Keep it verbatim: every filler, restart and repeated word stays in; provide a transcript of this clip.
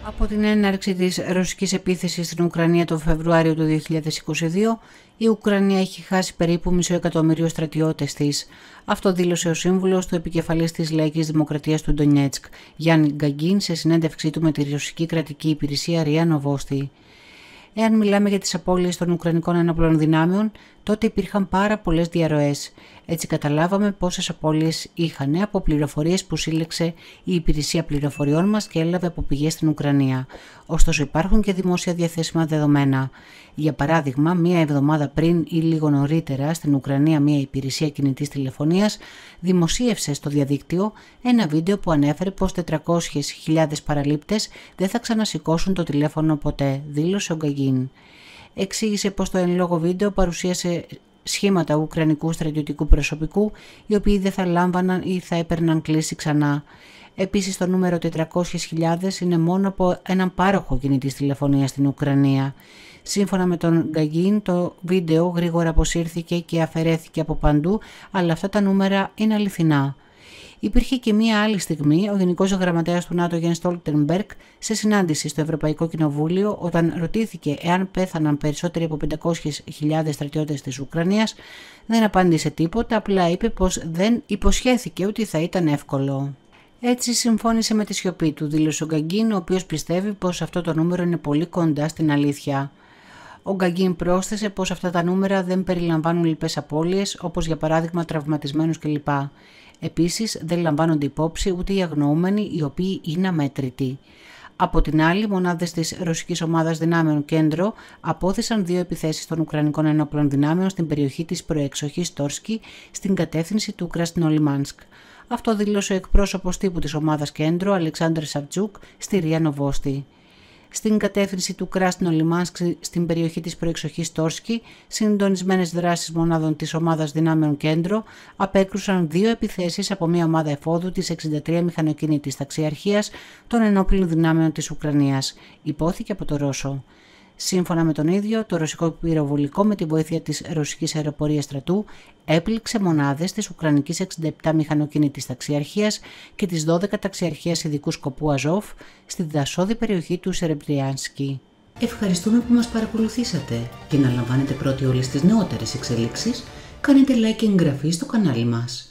Από την έναρξη της ρωσικής επίθεσης στην Ουκρανία τον Φεβρουάριο του δύο χιλιάδες είκοσι δύο, η Ουκρανία έχει χάσει περίπου μισό εκατομμύριο στρατιώτες της. Αυτό δήλωσε ο σύμβουλος του επικεφαλής της Λαϊκής Δημοκρατίας του Ντονιέτσκ, Γιάννη Γκαγκίν, σε συνέντευξή του με τη ρωσική κρατική υπηρεσία Ρία Νοβόστι. Εάν μιλάμε για τις απώλειες των Ουκρανικών ενόπλων δυνάμεων, τότε υπήρχαν πάρα πολλές διαρροές. Έτσι καταλάβαμε πόσες απώλειες είχαν από πληροφορίες που σύλλεξε η υπηρεσία πληροφοριών μας και έλαβε από πηγές στην Ουκρανία. Ωστόσο υπάρχουν και δημόσια διαθέσιμα δεδομένα. Για παράδειγμα, μία εβδομάδα πριν ή λίγο νωρίτερα στην Ουκρανία μία υπηρεσία κινητής τηλεφωνίας δημοσίευσε στο διαδίκτυο ένα βίντεο που ανέφερε πως τετρακόσιες χιλιάδες παραλήπτες δεν θα ξανασηκώσουν το τηλέφωνο ποτέ, δήλωσε ο Γκαγκίν. Εξήγησε πως το εν λόγω βίντεο παρουσίασε σχήματα ουκρανικού στρατιωτικού προσωπικού, οι οποίοι δεν θα λάμβαναν ή θα έπαιρναν κλήση ξανά. Επίσης, το νούμερο τετρακόσιες χιλιάδες είναι μόνο από έναν πάροχο κινητής τηλεφωνίας στην Ουκρανία. Σύμφωνα με τον Γκαγκίν, το βίντεο γρήγορα αποσύρθηκε και αφαιρέθηκε από παντού, αλλά αυτά τα νούμερα είναι αληθινά. Υπήρχε και μία άλλη στιγμή, ο Γενικός Γραμματέας του ΝΑΤΟ Γιάννης Στόλτενμπεργκ, σε συνάντηση στο Ευρωπαϊκό Κοινοβούλιο, όταν ρωτήθηκε εάν πέθαναν περισσότεροι από πεντακόσιες χιλιάδες στρατιώτες της Ουκρανίας, δεν απάντησε τίποτα, απλά είπε πως δεν υποσχέθηκε ότι θα ήταν εύκολο. Έτσι συμφώνησε με τη σιωπή του, δήλωσε ο Γκαγκίν, ο οποίος πιστεύει πως αυτό το νούμερο είναι πολύ κοντά στην αλήθεια. Ο Γκαγκίν πρόσθεσε πως αυτά τα νούμερα δεν περιλαμβάνουν λοιπές απώλειες, όπως για παράδειγμα τραυματισμένους κλπ. Επίσης, δεν λαμβάνονται υπόψη ούτε οι αγνοούμενοι, οι οποίοι είναι αμέτρητοι. Από την άλλη, μονάδες της ρωσικής ομάδας δυνάμεων Κέντρο απόθεσαν δύο επιθέσεις των Ουκρανικών ενόπλων δυνάμεων στην περιοχή της προεξοχής Τόρσκι, στην κατεύθυνση του Κρασνολιμάνσκ. Αυτό δήλωσε ο εκπρόσωπος τύπου της ομάδας Κέντρο, Αλεξάνδρ Σαβτσούκ, στη Ρία Νοβόστι. Στην κατεύθυνση του Κράσνο-Λιμάνσκ, στην περιοχή της προεξοχής Τόρσκι, συντονισμένες δράσεις μονάδων της ομάδας δυνάμεων Κέντρο απέκρουσαν δύο επιθέσεις από μια ομάδα εφόδου της εξήντα τρία μηχανοκίνητης ταξιαρχίας των ενόπλων δυνάμεων της Ουκρανίας, υπόθηκε από το Ρώσο. Σύμφωνα με τον ίδιο, το ρωσικό πυροβολικό με τη βοήθεια της ρωσικής αεροπορίας στρατού έπληξε μονάδες της Ουκρανικής εξήντα επτά μηχανοκίνητης ταξιαρχίας και της δώδεκα ταξιαρχίας ειδικού σκοπού Αζόφ στη δασώδη περιοχή του Σερεμπριάνσκι. Ευχαριστούμε που μας παρακολουθήσατε. Για να λαμβάνετε πρώτοι όλες τις νεότερες εξελίξεις, κάνετε like και εγγραφή στο κανάλι μας.